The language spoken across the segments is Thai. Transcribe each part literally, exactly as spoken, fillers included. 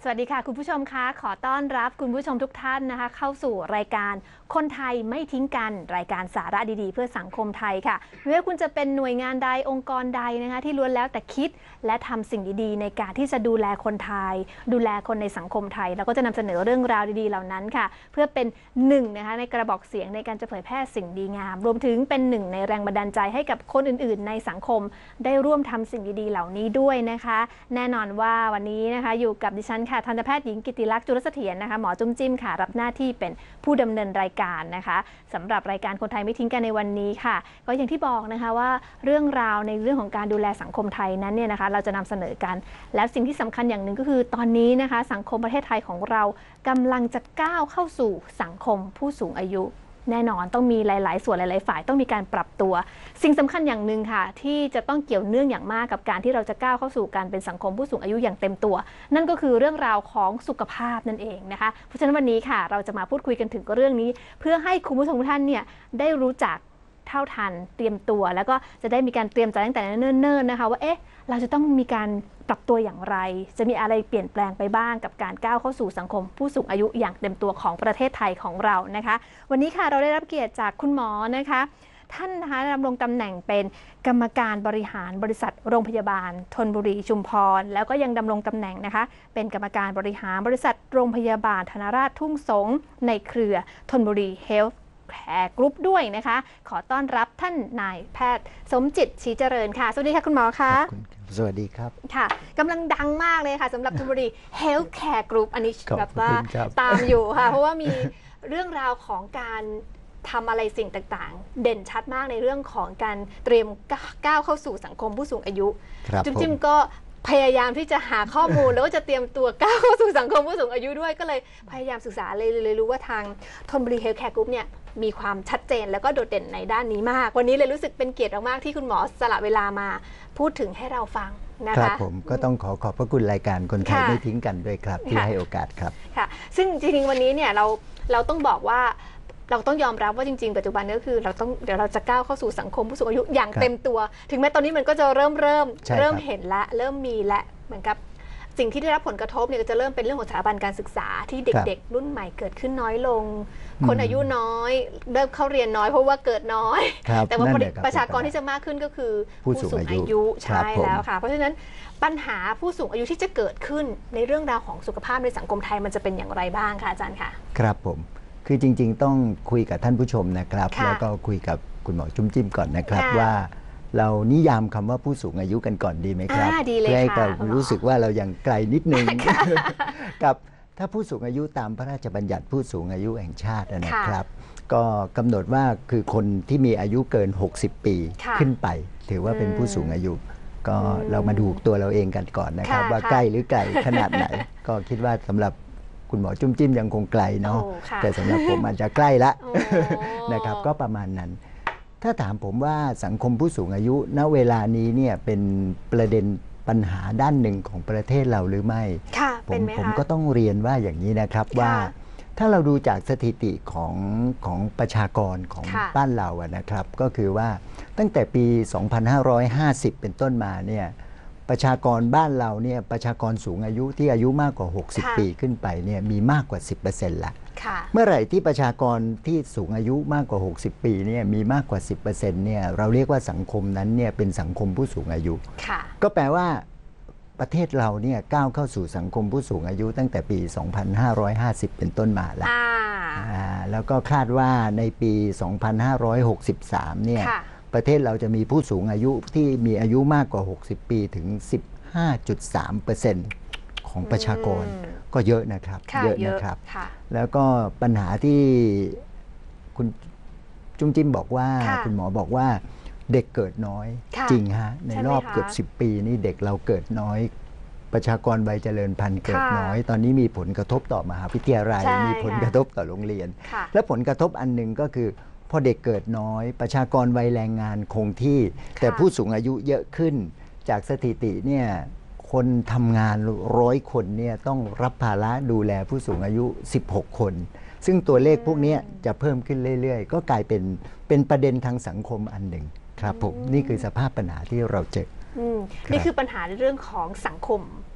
วัสดีค่ะคุณผู้ชมคะขอต้อนรับคุณผู้ชมทุกท่านนะคะเข้าสู่รายการคนไทยไม่ทิ้งกันรายการสาระดีๆเพื่อสังคมไทยค่ะไม่ว่าคุณจะเป็นหน่วยงานใดองค์กรใดนะคะที่ล้วนแล้วแต่คิดและทำสิ่งดีๆในการที่จะดูแลคนไทยดูแลคนในสังคมไทยแล้วก็จะนำเสนอเรื่องราวดีๆเหล่านั้นค่ะเพื่อเป็นหนึ่งนะคะในกระบอกเสียงในการจะเผยแพร่สิ่งดีงามรวมถึงเป็นหนึ่งในแรงบันดาลใจให้กับคนอื่นๆในสังคมได้ร่วมทำสิ่งดีๆเหล่านี้ด้วยนะคะแน่นอนว่าวันนี้นะคะอยู่กับดิฉันค่ะทันตแพทย์หญิงกิติลักษณ์จุลเสถียรนะคะหมอจุ้มจิ้มค่ะรับหน้าที่เป็นผู้ดำเนินรายการนะคะสำหรับรายการคนไทยไม่ทิ้งกันในวันนี้ค่ะก็อย่างที่บอกนะคะว่าเรื่องราวในเรื่องของการดูแลสังคมไทยนั้นเนี่ยนะคะเราจะนำเสนอกันและสิ่งที่สำคัญอย่างหนึ่งก็คือตอนนี้นะคะสังคมประเทศไทยของเรากำลังจะก้าวเข้าสู่สังคมผู้สูงอายุแน่นอนต้องมีหลายๆส่วนหลายๆฝ่ายต้องมีการปรับตัวสิ่งสำคัญอย่างหนึ่งค่ะที่จะต้องเกี่ยวเนื่องอย่างมากกับการที่เราจะก้าวเข้าสู่การเป็นสังคมผู้สูงอายุอย่างเต็มตัวนั่นก็คือเรื่องราวของสุขภาพนั่นเองนะคะเพราะฉะนั้นวันนี้ค่ะเราจะมาพูดคุยกันถึงเรื่องนี้เพื่อให้คุณผู้ชมทุกท่านเนี่ยได้รู้จักเท่าทันเตรียมตัวแล้วก็จะได้มีการเตรียมใจตั้งแต่เนิ่นๆนะคะว่าเอ๊ะเราจะต้องมีการปรับตัวอย่างไรจะมีอะไรเปลี่ยนแปลงไปบ้างกับการก้าวเข้าสู่สังคมผู้สูงอายุอย่างเต็มตัวของประเทศไทยของเรานะคะวันนี้ค่ะเราได้รับเกียรติจากคุณหมอนะคะท่านนะคะดำรงตำแหน่งเป็นกรรมการบริหารบริษัทโรงพยาบาลธนบุรีชุมพรแล้วก็ยังดำรงตำแหน่งนะคะเป็นกรรมการบริหารบริษัทโรงพยาบาลธนราชทุ่งสงในเครือธนบุรีเฮลท์แคร์กรุ๊ปด้วยนะคะขอต้อนรับท่านนายแพทย์สมจิตศรีเจริญค่ะสวัสดีค่ะคุณหมอคะสวัสดีครับค่ะกำลังดังมากเลยค่ะสำหรับธนบุรี Health Care Group อันนี้แบบว่าตามอยู่ค่ะเพราะว่ามีเรื่องราวของการทำอะไรสิ่งต่างๆเด่นชัดมากในเรื่องของการเตรียมก้าวเข้าสู่สังคมผู้สูงอายุจุ๊บจิ้มก็พยายามที่จะหาข้อมูลแล้วก็จะเตรียมตัวก้าวเข้าสู่สังคมผู้สูงอายุด้วยก็เลยพยายามศึกษาเลยเลยรู้ว่าทางธนบุรี Health Care Group เนี่ยมีความชัดเจนแล้วก็โดดเด่นในด้านนี้มากวันนี้เลยรู้สึกเป็นเกียรติมากๆที่คุณหมอสละเวลามาพูดถึงให้เราฟังนะครับผมก็ต้องขอขอบพระคุณรายการคนไทยไม่ทิ้งกันด้วยครับที่ให้โอกาสครับค่ะซึ่งจริงๆวันนี้เนี่ยเราเราต้องบอกว่าเราต้องยอมรับว่าจริงๆปัจจุบันก็คือเราต้องเดี๋ยวเราจะก้าวเข้าสู่สังคมผู้สูงอายุอย่างเต็มตัวถึงแม้ตอนนี้มันก็จะเริ่มเริ่มเริ่มเห็นและเริ่มมีและเหมือนกับสิ่งที่ได้รับผลกระทบเนี่ยจะเริ่มเป็นเรื่องของสถาบันการศึกษาที่เด็กๆรุ่นใหม่เกิดขึ้นน้อยลงคนอายุน้อยเริ่มเข้าเรียนน้อยเพราะว่าเกิดน้อยแต่ว่าประชากรที่จะมากขึ้นก็คือผู้สูงอายุใช่แล้วค่ะเพราะฉะนั้นปัญหาผู้สูงอายุที่จะเกิดขึ้นในเรื่องราวของสุขภาพในสังคมไทยมันจะเป็นอย่างไรบ้างคะอาจารย์คะครับผมคือจริงๆต้องคุยกับท่านผู้ชมนะครับแล้วก็คุยกับคุณหมอจุ้มจิ้มก่อนนะครับว่าเรานิยามคำว่าผู้สูงอายุกันก่อนดีไหมครับเพื่อให้เรารู้สึกว่าเรายังไกลนิดนึงกับถ้าผู้สูงอายุตามพระราชบัญญัติผู้สูงอายุแห่งชาตินะครับก็กำหนดว่าคือคนที่มีอายุเกินหกสิบปีขึ้นไปถือว่าเป็นผู้สูงอายุก็เรามาดูตัวเราเองกันก่อนนะครับว่าใกล้หรือไกลขนาดไหนก็คิดว่าสำหรับคุณหมอจุ้มจิ้มยังคงไกลเนาะแต่สำหรับผมอาจจะใกล้ละนะครับก็ประมาณนั้นถ้าถามผมว่าสังคมผู้สูงอายุณเวลานี้เนี่ยเป็นประเด็นปัญหาด้านหนึ่งของประเทศเราหรือไม่ผมผมก็ต้องเรียนว่าอย่างนี้นะครับว่าถ้าเราดูจากสถิติของของประชากรของบ้านเราอะนะครับก็คือว่าตั้งแต่ปี สองพันห้าร้อยห้าสิบ เป็นต้นมาเนี่ยประชากรบ้านเราเนี่ยประชากรสูงอายุที่อายุมากกว่าหกสิบปีขึ้นไปเนี่ยมีมากกว่า สิบเปอร์เซ็นต์ ละเมื่อไหร่ที่ประชากรที่สูงอายุมากกว่าหกสิบปีเนี่ยมีมากกว่า สิบเปอร์เซ็นต์ เนี่ยเราเรียกว่าสังคมนั้นเนี่ยเป็นสังคมผู้สูงอายุก็แปลว่าประเทศเราเนี่ยก้าวเข้าสู่สังคมผู้สูงอายุตั้งแต่ปี สองพันห้าร้อยห้าสิบ เป็นต้นมาแล้วแล้วก็คาดว่าในปี สองพันห้าร้อยหกสิบสาม เนี่ยประเทศเราจะมีผู้สูงอายุที่มีอายุมากกว่าหกสิบปีถึง สิบห้าจุดสามเปอร์เซ็นต์ ของประชากรก็เยอะนะครับเยอะนะครับแล้วก็ปัญหาที่คุณจุ้มจิ้มบอกว่าคุณหมอบอกว่าเด็กเกิดน้อยจริงฮะในรอบเกือบสิบปีนี่เด็กเราเกิดน้อยประชากรวัยเจริญพันธุ์เกิดน้อยตอนนี้มีผลกระทบต่อมหาวิทยาลัยมีผลกระทบต่อโรงเรียนและผลกระทบอันหนึ่งก็คือพอเด็กเกิดน้อยประชากรวัยแรงงานคงที่แต่ผู้สูงอายุเยอะขึ้นจากสถิติเนี่ยคนทำงานร้อยคนเนี่ยต้องรับภาระดูแลผู้สูงอายุสิบหกคนซึ่งตัวเลขพวกนี้จะเพิ่มขึ้นเรื่อยๆก็กลายเป็นเป็นประเด็นทางสังคมอันหนึ่งครับผมนี่คือสภาพปัญหาที่เราเจอนี่คือปัญหาในเรื่องของสังคม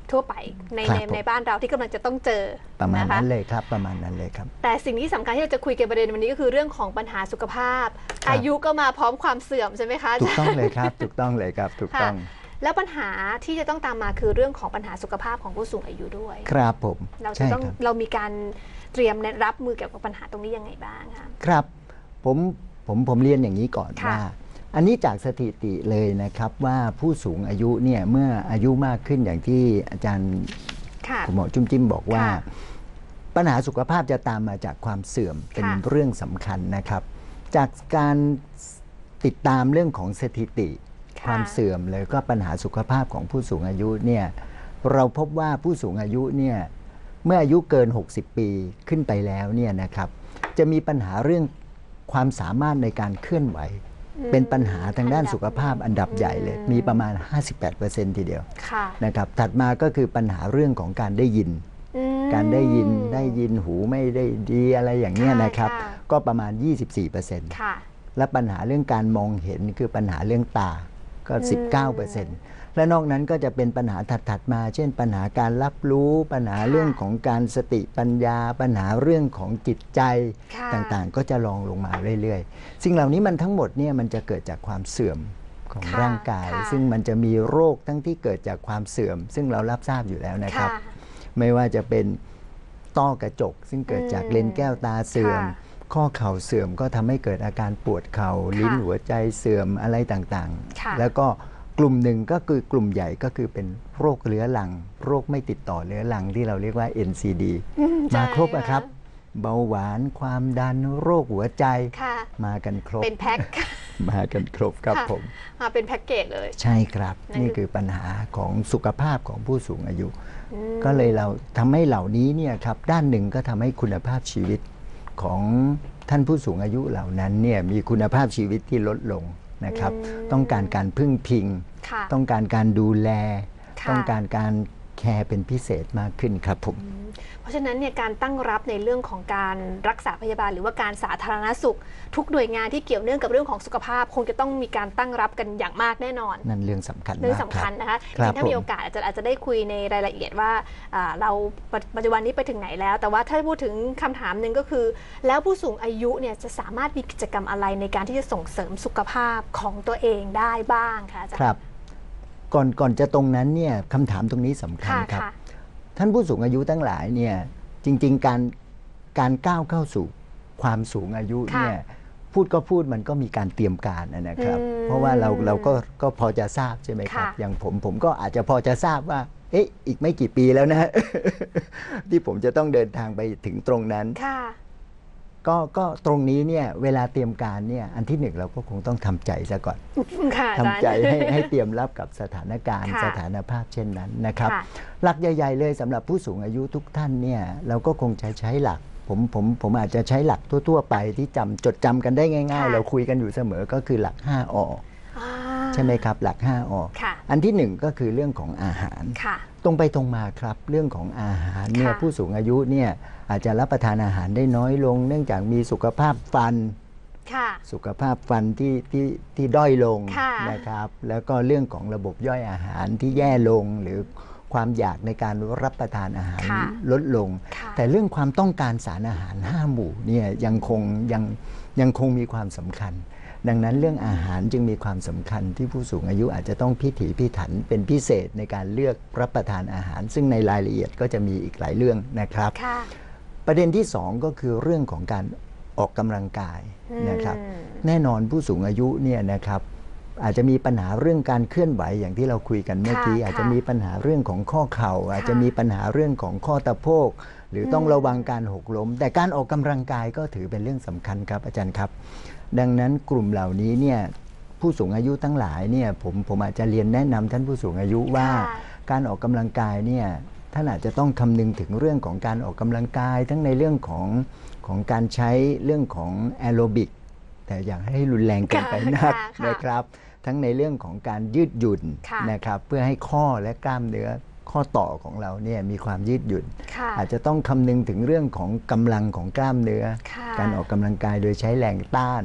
ทั่วไปในครับในผมในบ้านเราที่กำลังจะต้องเจอประมาณนะคะนั้นเลยครับประมาณนั้นเลยครับแต่สิ่งที่สำคัญที่เราจะคุยกันประเด็นวันนี้ก็คือเรื่องของปัญหาสุขภาพครับอายุก็มาพร้อมความเสื่อมใช่ไหมคะถูกต้องเลยครับถูกต้องเลยครับถูกต้องแล้วปัญหาที่จะต้องตามมาคือเรื่องของปัญหาสุขภาพของผู้สูงอายุด้วยครับผมเราจะใช่ต้องครับเรามีการเตรียมรับมือเกี่ยวกับปัญหาตรงนี้ยังไงบ้างคะครับผมผมผมเรียนอย่างนี้ก่อนค่ะว่า อันนี้จากสถิติเลยนะครับว่าผู้สูงอายุเนี่ยเมื่ออายุมากขึ้นอย่างที่อาจารย์ค่ะคุณหมอจุ้มจิ้มบอกว่าค่ะปัญหาสุขภาพจะตามมาจากความเสื่อมเป็นค่ะเรื่องสำคัญนะครับ จากการติดตามเรื่องของสถิติค่ะความเสื่อมเลยก็ปัญหาสุขภาพของผู้สูงอายุเนี่ยเราพบว่าผู้สูงอายุเนี่ยเมื่ออายุเกิน หกสิบ ปีขึ้นไปแล้วเนี่ยนะครับจะมีปัญหาเรื่องความสามารถในการเคลื่อนไหวอืมเป็นปัญหาทางด้านสุขภาพอัอันนดัดับบ หนึ่งใหญ่เลยอืมมีประมาณ ห้าสิบแปดเปอร์เซ็นต์ ทีเดียวค่ะนะครับถัดมาก็คือปัญหาเรื่องของการได้ยินอืมการได้ยินได้ยินหูไม่ได้ดีอะไรอย่างเงี้ยค่ะนะครับค่ะก็ประมาณ ยี่สิบสี่เปอร์เซ็นต์ค่ะและปัญหาเรื่องการมองเห็นคือปัญหาเรื่องตาก็อืมสิบเก้าเปอร์เซ็นต์ และนอกนั้นก็จะเป็นปัญหาถัดๆมา เช่น ปัญหาการรับรู้ปัญหาค่ะเรื่องของการสติปัญญา ปัญหาเรื่องของจิตใจค่ะต่างๆ ก็จะลองลงมาเรื่อยๆ สิ่งเหล่านี้มันทั้งหมดเนี่ยมันจะเกิดจากความเสื่อมของค่ะร่างกายค่ะซึ่งมันจะมีโรคทั้งที่เกิดจากความเสื่อม ซึ่งเรารับทราบอยู่แล้วนะครับค่ะไม่ว่าจะเป็นต้อกระจก ซึ่งเกิดจากอืมเลนส์แก้วตาเสื่อมค่ะข้อเข่าเสื่อมก็ทำให้เกิดอาการปวดเข่าลิ้นหัวใจเสื่อมอะไรต่างค่ะๆ แล้วก็กลุ่มหนึ่งก็คือกลุ่มใหญ่ก็คือเป็นโรคเรื้อรัง โรคไม่ติดต่อเรื้อรังที่เราเรียกว่า เอ็น ซี ดีอืมมาใช่ครบอะครับ เบาหวานความดันโรคหัวใจค่ะมากันครบเป็นแพ็คมากันครบครับค่ะผมมาเป็นแพ็กเกจเลยใช่ครับนั่นนี่คือคือปัญหาของสุขภาพของผู้สูงอายุอืมก็เลยเราทำให้เหล่านี้เนี่ยครับด้านหนึ่งก็ทำให้คุณภาพชีวิตของท่านผู้สูงอายุเหล่านั้นเนี่ยมีคุณภาพชีวิตที่ลดลงนะครับอืมต้องการการพึ่งพิงค่ะต้องการการดูแลค่ะต้องการการแคร์เป็นพิเศษมากขึ้นครับผมอืมเพราะฉะนั้นเนี่ยการตั้งรับในเรื่องของการรักษาพยาบาลหรือว่าการสาธารณสุข ทุกหน่วยงานที่เกี่ยวเนื่องกับเรื่องของสุขภาพ คงจะต้องมีการตั้งรับกันอย่างมากแน่นอนนั่นเรื่องสำคัญเรื่องมากสำคัญนะคะครัจบริงๆถ้ามีผมโอกาสอาจจะอาจจะได้คุยในรายละเอียดว่าอ่าเราปัจปัจจุบันนี้ไปถึงไหนแล้ว แต่ว่าถ้าพูดถึงคำถามหนึ่งก็คือ แล้วผู้สูงอายุเนี่ยจะสามารถมีกิจกรรมอะไรในการที่จะส่งเสริมสุขภาพของตัวเองได้บ้างคะอาจารย์ครับ ก่อนก่อนจะตรงนั้นเนี่ยคำถามตรงนี้สำคัญค่ะครับค่ะท่านผู้สูงอายุทั้งหลายเนี่ยจริง ๆ การการก้าวเข้าสู่ความสูงอายุค่ะเนี่ยพูดก็พูดมันก็มีการเตรียมการนะครับอืมเพราะว่าเราเราก็ก็พอจะทราบใช่ไหมครับค่ะอย่างผมผมก็อาจจะพอจะทราบว่า เอ๊ะอีกไม่กี่ปีแล้วนะ ที่ผมจะต้องเดินทางไปถึงตรงนั้นค่ะก็ก็ตรงนี้เนี่ยเวลาเตรียมการเนี่ยอันที่หนึ่งเราก็คงต้องทำใจซะก่อนค่ะอาทำจารย์ใจให้ให้เตรียมรับกับสถานการณ์ค่ะสถานภาพเช่นนั้นนะครับค่ะหลักใหญ่ ๆ เลยสำหรับผู้สูงอายุทุกท่านเนี่ยเราก็คงจะใช้หลัก ผมผมผมอาจจะใช้หลักทั่ว ๆ ไปที่จำจดจำกันได้ง่ายค่ะๆ เราคุยกันอยู่เสมอก็คือหลัก ห้า ออ่าใช่ไหมครับ หลัก ห้า อค่ะอันที่หนึ่งก็คือเรื่องของอาหารค่ะตรงไปตรงมาครับเรื่องของอาหารเนี่ยค่ะผู้สูงอายุเนี่ยอาจจะรับประทานอาหารได้น้อยลง เนื่องจากมีสุขภาพฟันค่ะสุขภาพฟันที่ที่ที่ด้อยลงค่ะนะครับ แล้วก็เรื่องของระบบย่อยอาหารที่แย่ลง หรือความอยากในการรับประทานอาหารค่ะลดลงค่ะแต่เรื่องความต้องการสารอาหารห้าหมู่เนี่ยยังคงยังยังคงมีความสำคัญ ดังนั้นเรื่องอาหารจึงมีความสำคัญที่ผู้สูงอายุอาจจะต้องพิถีพิถันเป็นพิเศษในการเลือกรับประทานอาหาร ซึ่งในรายละเอียดก็จะมีอีกหลายเรื่องนะครับค่ะประเด็นที่สองก็คือเรื่องของการออกกำลังกายนะครับอืมแน่นอนผู้สูงอายุเนี่ยนะครับอาจจะมีปัญหาเรื่องการเคลื่อนไหวอย่างที่เราคุยกันเมื่อกี้ค่ะอาจจะมีปัญหาเรื่องของข้อเข่า อาจจะมีปัญหาเรื่องของข้อตะโพกหรือต้องอืมระวังการหกล้ม แต่การออกกำลังกายก็ถือเป็นเรื่องสำคัญครับอาจารย์ครับ ดังนั้นกลุ่มเหล่านี้เนี่ยผู้สูงอายุทั้งหลายเนี่ยผมผมอาจจะเรียนแนะนำท่านผู้สูงอายุว่าค่ะการออกกำลังกายเนี่ยท่านอาจจะต้องคำนึงถึงเรื่องของการออกกำลังกาย ทั้งในเรื่องของของการใช้เรื่องของแอโรบิกแต่อย่าให้รุนแรงเกินไปนักค่ะค่ะนะครับ ทั้งในเรื่องของการยืดหยุ่นค่ะนะครับเพื่อให้ข้อและกล้ามเนื้อข้อต่อของเราเนี่ยมีความยืดหยุ่นค่ะอาจจะต้องคำนึงถึงเรื่องของกำลังของกล้ามเนื้อค่ะการออกกำลังกายโดยใช้แรงต้านอืม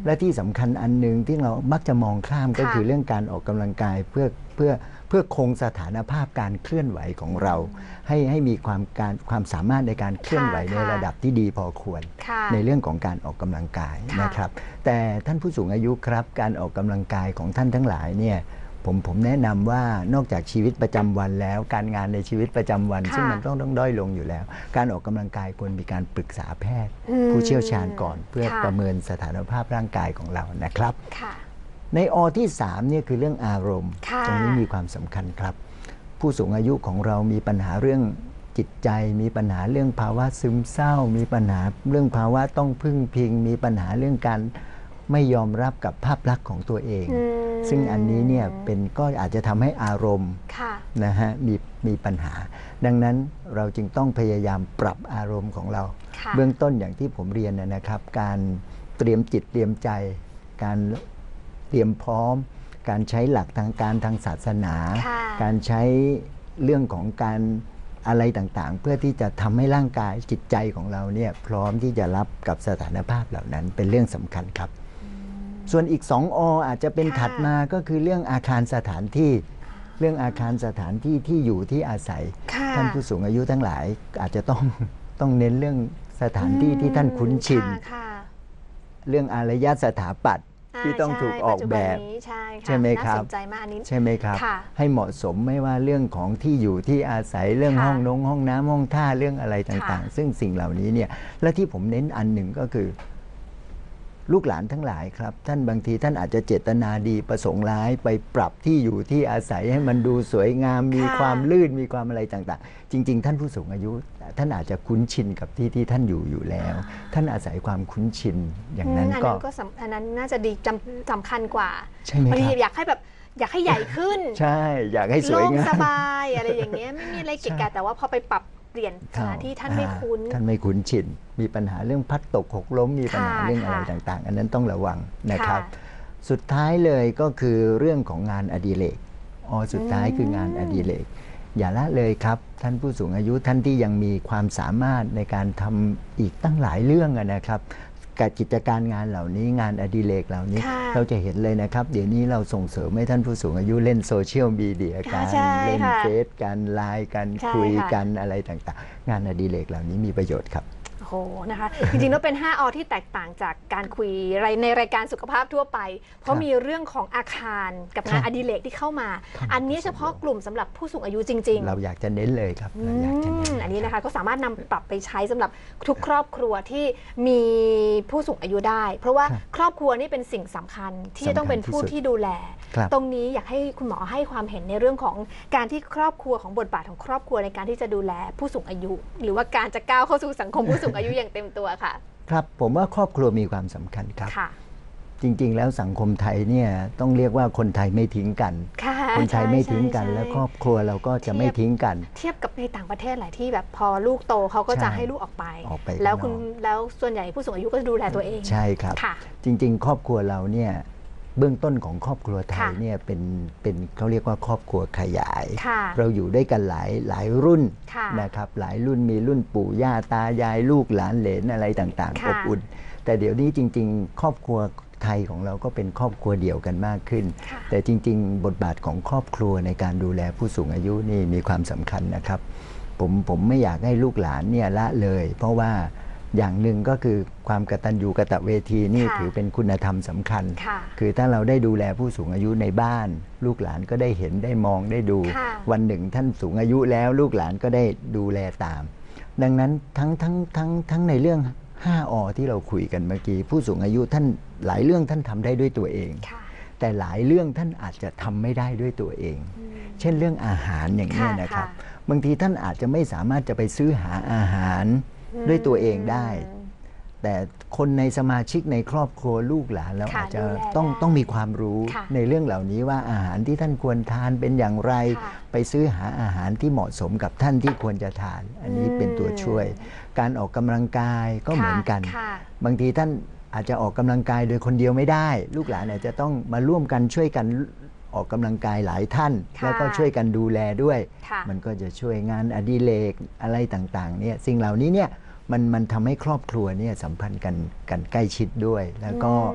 และที่สำคัญอันหนึ่งที่เรามักจะมองข้ามก็คือเรื่องการออกกำลังกายเพื่อเพื่อเพื่อคงสถานภาพการเคลื่อนไหวของเรา ให้ให้มีความการความสามารถในการเคลื่อนไหวในระดับที่ดีพอควรในเรื่องของการออกกำลังกายนะครับแต่ท่านผู้สูงอายุครับการออกกำลังกายของท่านทั้งหลายเนี่ยผมผมแนะนำว่านอกจากชีวิตประจำวันแล้วการงานในชีวิตประจำวันซึ่งมันต้องต้องด้อยลงอยู่แล้วการออกกำลังกายควรมีการปรึกษาแพทย์ ผู้เชี่ยวชาญก่อนเพื่อประเมินสถานภาพร่างกายของเรานะครับในอที่สามเนี่ยคือเรื่องอารมณ์ตรงนี้มีความสำคัญครับผู้สูงอายุของเรามีปัญหาเรื่องจิตใจมีปัญหาเรื่องภาวะซึมเศร้ามีปัญหาเรื่องภาวะต้องพึ่งพิงมีปัญหาเรื่องการไม่ยอมรับกับภาพลักษณ์ของตัวเองซึ่งอันนี้เนี่ยเป็นก็อาจจะทำให้อารมณ์นะฮะมีมีปัญหาดังนั้นเราจึงต้องพยายามปรับอารมณ์ของเราเบื้องต้นอย่างที่ผมเรียนนะครับการเตรียมจิตเตรียมใจการเตรียมพร้อมการใช้หลักทางการทางศาสนาการใช้เรื่องของการอะไรต่างๆเพื่อที่จะทำให้ร่างกายจิตใจของเราเนี่ยพร้อมที่จะรับกับสถานภาพเหล่านั้นเป็นเรื่องสำคัญครับส่วนอีกสองออาจจะเป็นถัดมาก็คือเรื่องอาคารสถานที่เรื่องอาคารสถานที่ที่อยู่ที่อาศัยท่านผู้สูงอายุทั้งหลายอาจจะต้องต้องเน้นเรื่องสถานที่ที่ท่านคุ้นชินเรื่องอารยสถาปัตย์ที่ต้องถูกออกแบบใช่ไหมครับใช่ไหมครับให้เหมาะสมไม่ว่าเรื่องของที่อยู่ที่อาศัยเรื่องห้องนงห้องน้ำห้องท่าเรื่องอะไรต่างๆซึ่งสิ่งเหล่านี้เนี่ยและที่ผมเน้นอันหนึ่งก็คือลูกหลานทั้งหลายครับท่านบางทีท่านอาจจะเจตนาดีประสงค์ร้ายไปปรับที่อยู่ที่อาศัยให้มันดูสวยงามมีความลื่นมีความอะไรต่างๆจริงๆท่านผู้สูงอายุท่านอาจจะคุ้นชินกับที่ที่ท่านอยู่อยู่แล้วท่านอาศัยความคุ้นชินอย่างนั้นก็อันนั้นน่าจะดีสำคัญกว่าใช่ไหมครับอยากให้แบบอยากให้ใหญ่ขึ้นใช่อยากให้สวยงามโล่งสบายอะไรอย่างเงี้ยไม่มีอะไรเกะกะแต่ว่าพอไปปรับเปลี่ยนสถานที่ท่านไม่คุ้นท่านไม่คุ้นชินมีปัญหาเรื่องพัดตกหกล้มมีปัญหาเรื่องอะไรต่างๆอันนั้นต้องระวังนะครับสุดท้ายเลยก็คือเรื่องของงานอดิเรกอ๋อสุดท้ายคืองานอดิเรกอย่าละเลยครับท่านผู้สูงอายุท่านที่ยังมีความสามารถในการทำอีกตั้งหลายเรื่องนะครับกับกิจการงานเหล่านี้งานอดิเรกเหล่านี้เราจะเห็นเลยนะครับเดี๋ยวนี้เราส่งเสริมให้ท่านผู้สูงอายุเล่นโซเชียลมีเดียการเล่นเฟซการไลน์กันคุยกันอะไรต่างๆงานอดิเรกเหล่านี้มีประโยชน์ครับโอ้นะคะจริงๆแล้วเป็นห้าอที่แตกต่างจากการคุยในรายการสุขภาพทั่วไปเพราะมีเรื่องของอาคารกับงานอดิเรกที่เข้ามาอันนี้เฉพาะกลุ่มสำหรับผู้สูงอายุจริงๆเราอยากจะเน้นเลยครับเราอยากจะเน้นอันนี้นะคะก็สามารถนำปรับไปใช้สำหรับทุกครอบครัวที่มีผู้สูงอายุได้เพราะว่าครอบครัวนี่เป็นสิ่งสำคัญที่จะต้องเป็นผู้ที่ดูแลตรงนี้อยากให้คุณหมอให้ความเห็นในเรื่องของการที่ครอบครัวของบทบาทของครอบครัวในการที่จะดูแลผู้สูงอายุ หรือว่าการจะก้าวเข้าสู่สังคมผู้สูงอายุอย่างเต็มตัวค่ะครับผมว่าครอบครัวมีความสำคัญครับจริงๆแล้วสังคมไทยเนี่ยต้องเรียกว่าคนไทยไม่ทิ้งกันคนไทยไม่ทิ้งกันและครอบครัวเราก็จะไม่ทิ้งกันเทียบกับในต่างประเทศหลายที่แบบพอลูกโตเขาก็จะให้ลูกออกไปแล้วคุณแล้วส่วนใหญ่ผู้สูงอายุก็จะดูแลตัวเองใช่ครับจริงๆครอบครัวเราเนี่ยเบื้องต้นของครอบครัวไทยเนี่ยเป็นเป็นเขาเรียกว่าครอบครัวขยายเราอยู่ด้วยกันหลายหลายรุ่นนะครับหลายรุ่นมีรุ่นปู่ย่าตายายลูกหลานเหลนอะไรต่างๆอบอุ่นแต่เดี๋ยวนี้จริงๆครอบครัวไทยของเราก็เป็นครอบครัวเดียวกันมากขึ้นแต่จริงๆบทบาทของครอบครัวในการดูแลผู้สูงอายุนี่มีความสำคัญนะครับผมผมไม่อยากให้ลูกหลานเนี่ยละเลยเพราะว่าอย่างหนึ่งก็คือความกตัญญูกตเวทีนี่ถือเป็นคุณธรรมสำคัญคือถ้าเราได้ดูแลผู้สูงอายุในบ้านลูกหลานก็ได้เห็นได้มองได้ดูวันหนึ่งท่านสูงอายุแล้วลูกหลานก็ได้ดูแลตามดังนั้นทั้งทั้งทั้งทั้งในเรื่องห้าอที่เราคุยกันเมื่อกี้ผู้สูงอายุท่านหลายเรื่องท่านทำได้ด้วยตัวเองแต่หลายเรื่องท่านอาจจะทำไม่ได้ด้วยตัวเองเช่นเรื่องอาหารอย่างนี้นะครับบางทีท่านอาจจะไม่สามารถจะไปซื้อหาอาหารด้วยตัวเองได้แต่คนในสมาชิกในครอบครัวลูกหลานเราอาจจะต้องต้องมีความรู้ในเรื่องเหล่านี้ว่าอาหารที่ท่านควรทานเป็นอย่างไรไปซื้อหาอาหารที่เหมาะสมกับท่านที่ควรจะทานอันนี้เป็นตัวช่วยการออกกำลังกายก็เหมือนกันบางทีท่านอาจจะออกกำลังกายโดยคนเดียวไม่ได้ลูกหลานอาจจะต้องมาร่วมกันช่วยกันออกกำลังกายหลายท่านแล้วก็ช่วยกันดูแลด้วยมันก็จะช่วยงานอดิเรกอะไรต่างๆเนี่ยสิ่งเหล่านี้เนี่ยมันมันทำให้ครอบครัวเนี่ยสัมพันธ์กันกันใกล้ชิดด้วยแล้วก็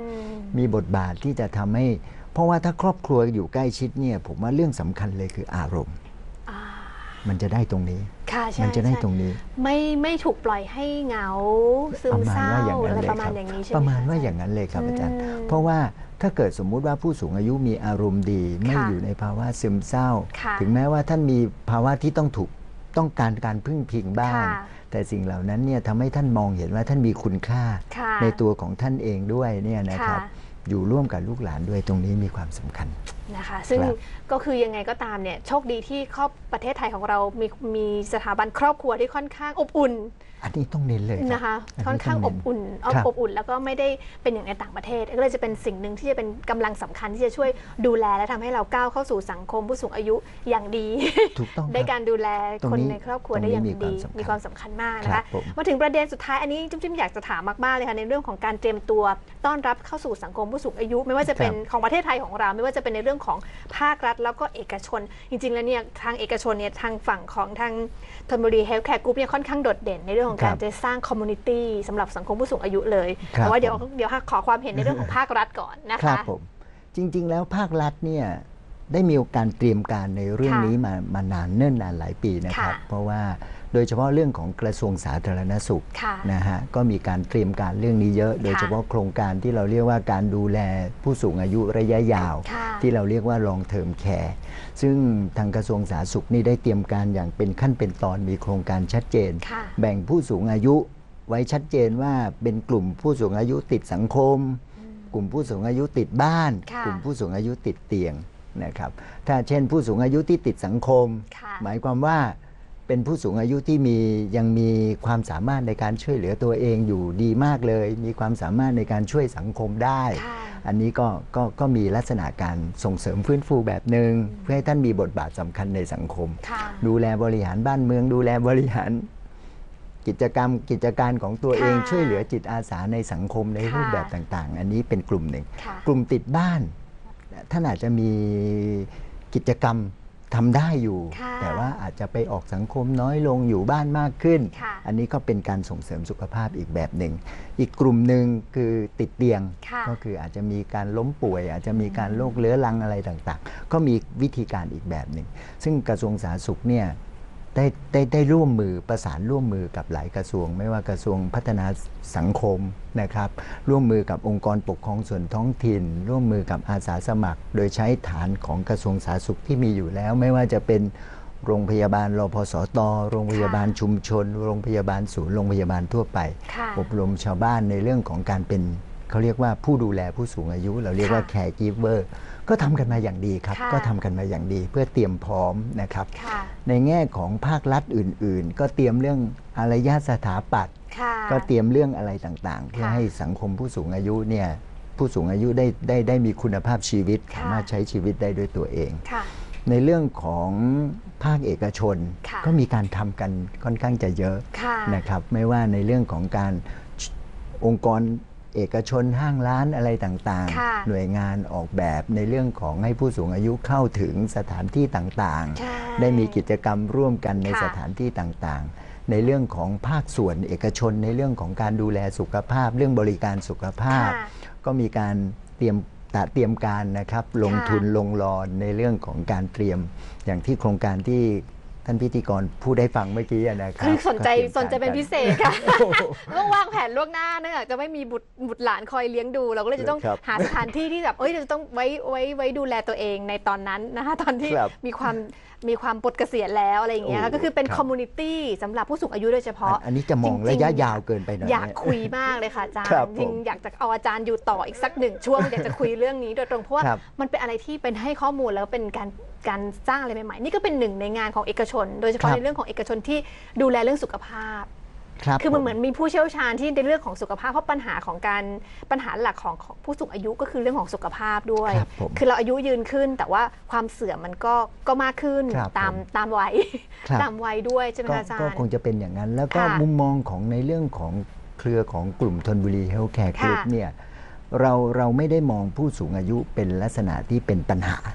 มีบทบาทที่จะทำให้ เพราะว่าถ้าครอบครัวอยู่ใกล้ชิดเนี่ยผมว่าเรื่องสำคัญเลยคืออารมณ์มันจะได้ตรงนี้มันจะได้ตรงนี้ไม่ไม่ถูกปล่อยให้เหงาซึมเศร้าอะไรประมาณอย่างนี้ใช่ไหมประมาณว่าอย่างนั้นเลยครับอาจารย์เพราะว่าถ้าเกิดสมมุติว่าผู้สูงอายุมีอารมณ์ดีไม่อยู่ในภาวะซึมเศร้าถึงแม้ว่าท่านมีภาวะที่ต้องถูกต้องการการพึ่งพิงบ้างแต่สิ่งเหล่านั้นเนี่ยทำให้ท่านมองเห็นว่าท่านมีคุณค่าในตัวของท่านเองด้วยเนี่ยนะครับอยู่ร่วมกับลูกหลานด้วยตรงนี้มีความสำคัญนะคะซึ่งก็คือยังไงก็ตามเนี่ยโชคดีที่ครอบประเทศไทยของเรามีมีสถาบันครอบครัวที่ค่อนข้างอบอุ่นอันนี้ต้องเน้นเลยนะคะค่อนข้างอบอุ่นอบอุ่นแล้วก็ไม่ได้เป็นอย่างในต่างประเทศก็เลยจะเป็นสิ่งหนึ่งที่จะเป็นกำลังสำคัญที่จะช่วยดูแลและทำให้เราก้าวเข้าสู่สังคมผู้สูงอายุอย่างดีถูกต้องได้การดูแลคนในครอบครัวได้อย่างดีมีความสำคัญมากนะคะมาถึงประเด็นสุดท้ายอันนี้จุ๊บจิ้มอยากจะถามมากๆเลยค่ะในเรื่องของการเตรียมตัวต้อนรับเข้าสู่สังคมผู้สูงอายุไม่ว่าจะเป็นของประเทศไทยของเราไม่ว่าจะเป็นในเรื่องของภาครัฐแล้วก็เอกชนจริงๆแล้วเนี่ยทางเอกชนเนี่ยทางฝั่งของทางธนบุรีเฮลท์แคร์กรุ๊ปเนี่ยค่อนข้างโดดเด่นในเรื่องของการจะสร้างคอมมูนิตี้สำหรับสังคมผู้สูงอายุเลยแต่ว่าเดี๋ยวเดี๋ยวขอความเห็นในเรื่องของภาครัฐก่อนนะคะครับผมจริงๆแล้วภาครัฐเนี่ยได้มีการเตรียมการในเรื่องนี้มามานานเนิ่นนานหลายปีนะครับเพราะว่าโดยเฉพาะเรื่องของกระทรวงสาธารณสุขนะฮะก็มีการเตรียมการเรื่องนี้เยอะโดยเฉพาะโครงการที่เราเรียกว่าการดูแลผู้สูงอายุระยะยาวที่เราเรียกว่า long term care ซึ่งทางกระทรวงสาธารณสุขนี่ได้เตรียมการอย่างเป็นขั้นเป็นตอนมีโครงการชัดเจนแบ่งผู้สูงอายุไว้ชัดเจนว่าเป็นกลุ่มผู้สูงอายุติดสังคมกลุ่มผู้สูงอายุติดบ้านกลุ่มผู้สูงอายุติดเตียงนะครับถ้าเช่นผู้สูงอายุที่ติดสังคมหมายความว่าเป็นผู้สูงอายุที่มียังมีความสามารถในการช่วยเหลือตัวเองอยู่ดีมากเลยมีความสามารถในการช่วยสังคมได้อันนี้ก็ก็ก็มีลักษณะการส่งเสริมฟื้นฟูแบบหนึ่งเพื่อให้ท่านมีบทบาทสำคัญในสังคมดูแลบริหารบ้านเมืองดูแลบริหารกิจกรรมกิจการของตัวเองช่วยเหลือจิตอาสาในสังคมในรูปแบบต่างๆอันนี้เป็นกลุ่มหนึ่งกลุ่มติดบ้านท่านอาจจะมีกิจกรรมทำได้อยู่แต่ว่าอาจจะไปออกสังคมน้อยลงอยู่บ้านมากขึ้นอันนี้ก็เป็นการส่งเสริมสุขภาพอีกแบบหนึ่งอีกกลุ่มหนึ่งคือติดเตียงก็คืออาจจะมีการล้มป่วยอาจจะมีการโรคเรื้อรังอะไรต่างๆก็มีวิธีการอีกแบบหนึ่งซึ่งกระทรวงสาธารณสุขเนี่ยได้ได้ได้ร่วมมือประสานร่วมมือกับหลายกระทรวงไม่ว่ากระทรวงพัฒนาสังคมนะครับร่วมมือกับองค์กรปกครองส่วนท้องถิ่นร่วมมือกับอาสาสมัครโดยใช้ฐานของกระทรวงสาธารณสุขที่มีอยู่แล้วไม่ว่าจะเป็นโรงพยาบาลรพสตโรงพยาบาลชุมชนโรงพยาบาลศูนย์โรงพยาบาลทั่วไปอบรมชาวบ้านในเรื่องของการเป็นเขาเรียกว่าผู้ดูแลผู้สูงอายุเราเรียกว่า caregiverก็ทำกันมาอย่างดีครับก็ทำกันมาอย่างดีเพื่อเตรียมพร้อมนะครับในแง่ของภาครัฐอื่นๆก็เตรียมเรื่องอารยสถาปัตย์ก็เตรียมเรื่องอะไรต่างๆเพื่อให้สังคมผู้สูงอายุเนี่ยผู้สูงอายุได้ได้ได้มีคุณภาพชีวิตสามารถใช้ชีวิตได้ด้วยตัวเองในเรื่องของภาคเอกชนก็มีการทำกันค่อนข้างจะเยอะนะครับไม่ว่าในเรื่องของการองค์กรเอกชนห้างร้านอะไรต่างๆหน่วยงานออกแบบในเรื่องของให้ผู้สูงอายุเข้าถึงสถานที่ต่างๆได้มีกิจกรรมร่วมกันในสถานที่ต่างๆในเรื่องของภาคส่วนเอกชนในเรื่องของการดูแลสุขภาพเรื่องบริการสุขภาพก็มีการเตรียมเตรียมการนะครับลงทุนลงรอในเรื่องของการเตรียมอย่างที่โครงการที่ท่านพิธีกรพูดได้ฟังเมื่อกี้นะครับคือสนใจสนใจเป็นพิเศษค่ะต้องวางแผนล่วงหน้าเนื่องจากจะไม่มีบุตรบุตรหลานคอยเลี้ยงดูเราก็เลยจะต้องหาสถานที่ที่แบบเอ้ยจะต้องไว้ไว้ไว้ดูแลตัวเองในตอนนั้นนะคะตอนที่มีความมีความปลดเกษียณแล้วอะไรอย่างเงี้ยก็คือเป็นคอมมูนิตี้สำหรับผู้สูงอายุโดยเฉพาะอันนี้จะมองระยะยาวเกินไปหน่อยอยากคุยมากเลยค่ะอาจารย์จริงอยากจะเอาอาจารย์อยู่ต่ออีกสักหนึ่งช่วงอยากจะคุยเรื่องนี้โดยตรงเพราะว่ามันเป็นอะไรที่เป็นให้ข้อมูลแล้วเป็นการการสร้างอะไรใหม่ๆนี่ก็เป็นหนึ่งในงานของเอกชนโดยเฉพาะในเรื่องของเอกชนที่ดูแลเรื่องสุขภาพคือมันเหมือนมีผู้เชี่ยวชาญที่ในเรื่องของสุขภาพเพราะปัญหาของการปัญหาหลักของผู้สูงอายุก็คือเรื่องของสุขภาพด้วยคือเราอายุยืนขึ้นแต่ว่าความเสื่อมมันก็ก็มากขึ้นตามตามวัยตามวัยด้วยใช่ไหมอาจารย์ก็คงจะเป็นอย่างนั้นแล้วก็มุมมองของในเรื่องของเครือของกลุ่มธนบุรีเฮลท์แคร์กรุ๊ปเนี่ยเราเราไม่ได้มองผู้สูงอายุเป็นลักษณะที่เป็นปัญหา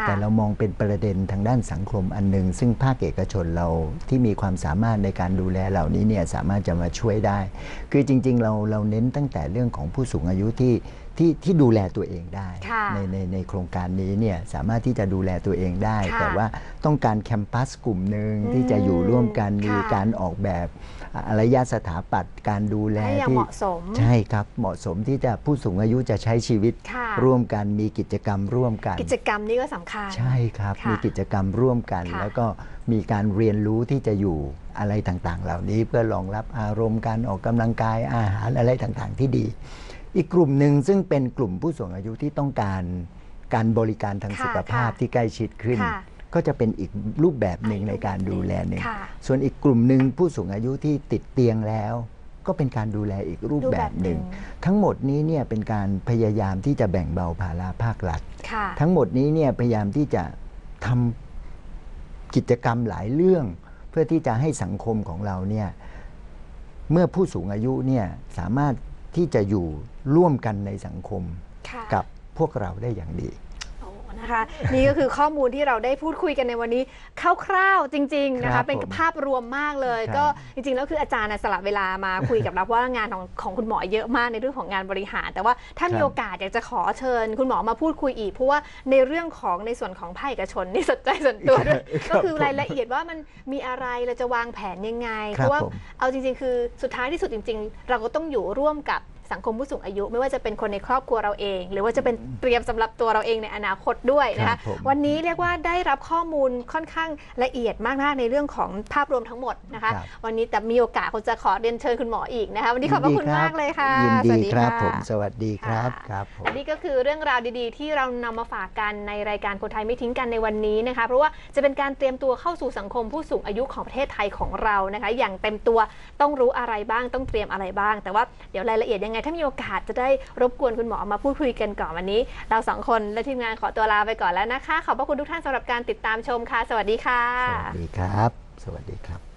แต่เรามองเป็นประเด็นทางด้านสังคมอันหนึ่งซึ่งภาคเอกชนเราที่มีความสามารถในการดูแลเหล่านี้เนี่ยสามารถจะมาช่วยได้คือจริงๆเราเราเน้นตั้งแต่เรื่องของผู้สูงอายุที่ที่ที่ดูแลตัวเองได้ในในในโครงการนี้เนี่ยสามารถที่จะดูแลตัวเองได้แต่ว่าต้องการแคมปัสกลุ่มหนึ่งที่จะอยู่ร่วมกันมีการออกแบบอารยสถาปัตย์การดูแลที่เหมาะสมใช่ครับเหมาะสมที่จะผู้สูงอายุจะใช้ชีวิตร่วมกันมีกิจกรรมร่วมกันกิจกรรมนี้ก็สำคัญใช่ครับมีกิจกรรมร่วมกันแล้วก็มีการเรียนรู้ที่จะอยู่อะไรต่างๆเหล่านี้เพื่อรองรับอารมณ์การออกกำลังกายอาหารอะไรต่างๆที่ดีอีกกลุ่มหนึ่งซึ่งเป็นกลุ่มผู้สูงอายุที่ต้องการการบริการทางสุขภาพที่ใกล้ชิดขึ้นก็จะเป็นอีกรูปแบบหนึ่งในการดูแลหนึ่งส่วนอีกกลุ่มหนึ่งผู้สูงอายุที่ติดเตียงแล้วก็เป็นการดูแลอีกรูปแบบหนึ่งทั้งหมดนี้เนี่ยเป็นการพยายามที่จะแบ่งเบาภาระภาครัฐทั้งหมดนี้เนี่ยพยายามที่จะทำกิจกรรมหลายเรื่องเพื่อที่จะให้สังคมของเราเนี่ยเมื่อผู้สูงอายุเนี่ยสามารถที่จะอยู่ร่วมกันในสังคมกับพวกเราได้อย่างดีนะคะนี่ก็คือข้อมูลที่เราได้พูดคุยกันในวันนี้คร่าวๆจริงๆนะคะเป็นภาพรวมมากเลยก็จริงๆแล้วคืออาจารย์สละเวลามาคุยกับเราว่างานของของคุณหมอเยอะมากในเรื่องของงานบริหารแต่ว่าถ้ามีโอกาสอยากจะขอเชิญคุณหมอมาพูดคุยอีกเพราะว่าในเรื่องของในส่วนของภาคเอกชนนี่สนใจส่วนตัวด้วยก็คือรายละเอียดว่ามันมีอะไรเราจะวางแผนยังไงเพราะว่าเอาจริงๆคือสุดท้ายที่สุดจริงๆเราก็ต้องอยู่ร่วมกับสังคมผู้สูงอายุไม่ว่าจะเป็นคนในครอบครัวเราเองหรือว่าจะเป็นเตรียมสำหรับตัวเราเองในอนาคตด้วยนะคะวันนี้เรียกว่าได้รับข้อมูลค่อนข้างละเอียดมากๆในเรื่องของภาพรวมทั้งหมดนะคะวันนี้แต่มีโอกาสคงจะขอเรียนเชิญคุณหมออีกนะคะวันนี้ขอบพระคุณมากเลยค่ะยินดีครับผมสวัสดีครับครับอันนี้ก็คือเรื่องราวดีๆที่เรานำมาฝากกันในรายการคนไทยไม่ทิ้งกันในวันนี้นะคะเพราะว่าจะเป็นการเตรียมตัวเข้าสู่สังคมผู้สูงอายุของประเทศไทยของเรานะคะอย่างเต็มตัวต้องรู้อะไรบ้างต้องเตรียมอะไรบ้างแต่ว่าเดี๋ยวรายละเอียดยังไงถ้ามีโอกาสจะได้รบกวนคุณหมอมาพูดคุยกันก่อนวันนี้เราสองคนและทีมงานขอตัวลาไปก่อนแล้วนะคะขอบพระคุณทุกท่านสำหรับการติดตามชมค่ะสวัสดีค่ะสวัสดีครับสวัสดีครับ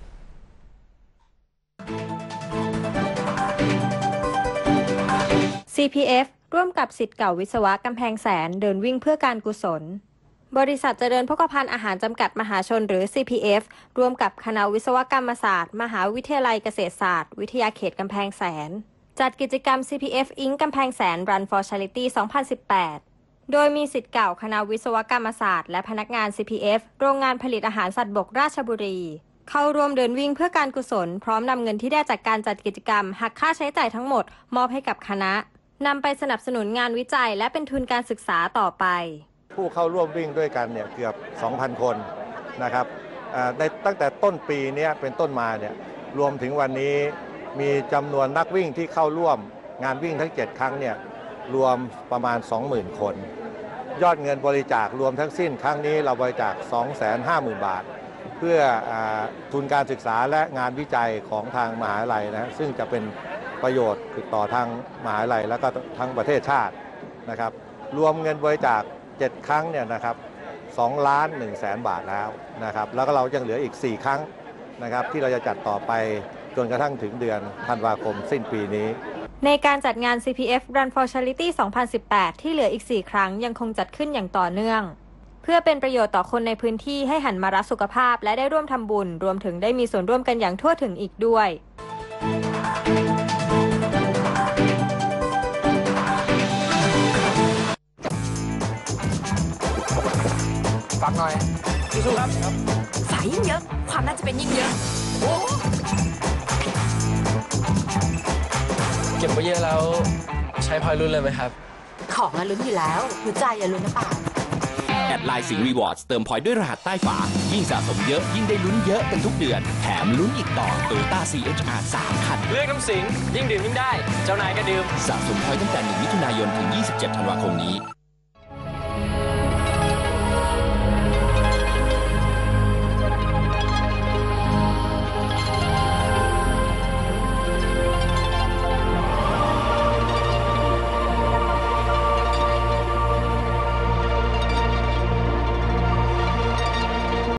ซี พี เอฟ ร่วมกับศิษย์เก่าวิศวะกำแพงแสนเดินวิ่งเพื่อการกุศลบริษัทเจริญโภคภัณฑ์อาหารจำกัดมหาชนหรือ ซี พี เอฟ ร่วมกับคณะวิศวกรรมศาสตร์มหาวิทยาลัยเกษตรศาสตร์วิทยาเขตกำแพงแสนจัดกิจกรรม ซี พี เอฟ อิง กำแพงแสน Run for Charity สองพันสิบแปด โดยมีศิษย์เก่าคณะวิศวกรรมศาสตร์และพนักงาน ซี พี เอฟ โรงงานผลิตอาหารสัตว์บกราชบุรีเข้าร่วมเดินวิ่งเพื่อการกุศลพร้อมนำเงินที่ได้จากการจัดกิจกรรมหักค่าใช้จ่ายทั้งหมดมอบให้กับคณะนำไปสนับสนุนงานวิจัยและเป็นทุนการศึกษาต่อไปผู้เข้าร่วมวิ่งด้วยกันเนี่ยเกือบ สองพัน คนนะครับในตั้งแต่ต้นปีนี้เป็นต้นมาเนี่ยรวมถึงวันนี้มีจำนวนนักวิ่งที่เข้าร่วมงานวิ่งทั้งเจ็ดครั้งเนี่ยรวมประมาณ สองหมื่น คนยอดเงินบริจาครวมทั้งสิ้นครั้งนี้เราบริจาค สองแสนห้าหมื่น บาทเพื่อทุนการศึกษาและงานวิจัยของทางมหาวิทยาลัยนะซึ่งจะเป็นประโยชน์ต่อทางมหาวิทยาลัยและก็ทั้งประเทศชาตินะครับรวมเงินบริจาคเจ็ดครั้งเนี่ยนะครับสองล้านหนึ่งแสนบาทแล้วนะครับแล้วก็เรายังเหลืออีกสี่ครั้งนะครับที่เราจะจัดต่อไปจนกระทั่งถึงเดือนธันวาคมสิ้นปีนี้ในการจัดงาน ซี พี เอฟ Run for Charity สองพันสิบแปด ที่เหลืออีกสี่ครั้งยังคงจัดขึ้นอย่างต่อเนื่องเพื่อเป็นประโยชน์ต่อคนในพื้นที่ให้หันมารักสุขภาพและได้ร่วมทำบุญรวมถึงได้มีส่วนร่วมกันอย่างทั่วถึงอีกด้วยฟังหน่อยสู้ๆครับสายยิ่งเยอะความน่าจะเป็นยิ่งเยอะโอ้เก็บไว้เยอะแล้วใช้พอยรุ่นเลยไหมครับของอะลุ้นอยู่แล้วหัวใจอะลุ้นนะป่าแอดไลน์สิงห์รีวอร์ดเติมพอยต์ด้วยรหัสใต้ฝายิ่งสะสมเยอะยิ่งได้ลุ้นเยอะกันทุกเดือนแถมลุ้นอีกต่อ Toyota ซี เอช อาร์ สาม คันเลือกน้ำสิงยิ่งดื่มยิ่งได้เจ้านายก็ดื่มสะสมพอยต์ตั้งแต่หนึ่งมิถุนายนถึงยี่สิบเจ็ดธันวาคมนี้